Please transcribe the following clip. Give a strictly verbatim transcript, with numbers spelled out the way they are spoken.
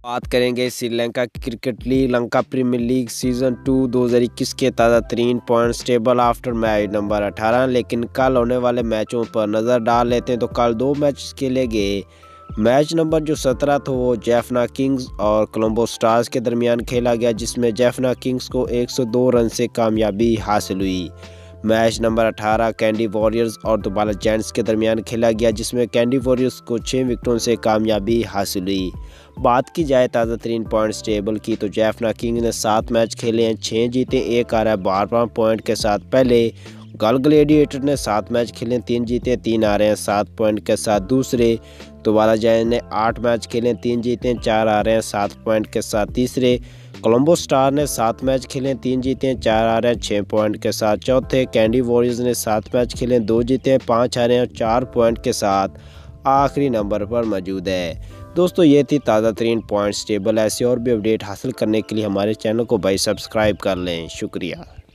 बात करेंगे Sri Lanka cricket league Lanka premier league season two दो हज़ार इक्कीस के ताज़ा तरीन points table after match number अठारह। लेकिन कल होने वाले मैचों पर नज़र डाल लेते हैं तो कल दो मैच खेले गए। मैच नंबर जो सत्रह था वो जैफना किंग्स और कोलंबो स्टार्स के दरमियान खेला गया, जिसमें जैफना किंग्स को एक सौ दो रन से कामयाबी हासिल हुई। मैच नंबर अठारह कैंडी वॉरियर्स और दुबाला जायंट्स के दरमियान खेला गया, जिसमें कैंडी वॉरियर्स को छः विकेटों से कामयाबी हासिल हुई। बात की जाए ताज़ा तरीन पॉइंट्स टेबल की तो जैफना किंग्स ने सात मैच खेले हैं, छः जीते एक हारा बारह पॉइंट के साथ पहले। गल ग्लेडिएटर ने सात मैच खेले, तीन जीते तीन हारे हैं सात पॉइंट के साथ दूसरे। दुबाला जायंट्स ने आठ मैच खेले, तीन जीते चार हारे हैं सात पॉइंट के साथ तीसरे। कोलंबो स्टार ने सात मैच खेले, तीन जीते चार हारे हैं छः पॉइंट के साथ चौथे। कैंडी वॉरियर्स ने सात मैच खेले, दो जीते पाँच हारे हैं चार पॉइंट के साथ आखिरी नंबर पर मौजूद है। दोस्तों ये थी ताज़ा तरीन पॉइंट्स टेबल। ऐसे और भी अपडेट हासिल करने के लिए हमारे चैनल को भाई सब्सक्राइब कर लें। शुक्रिया।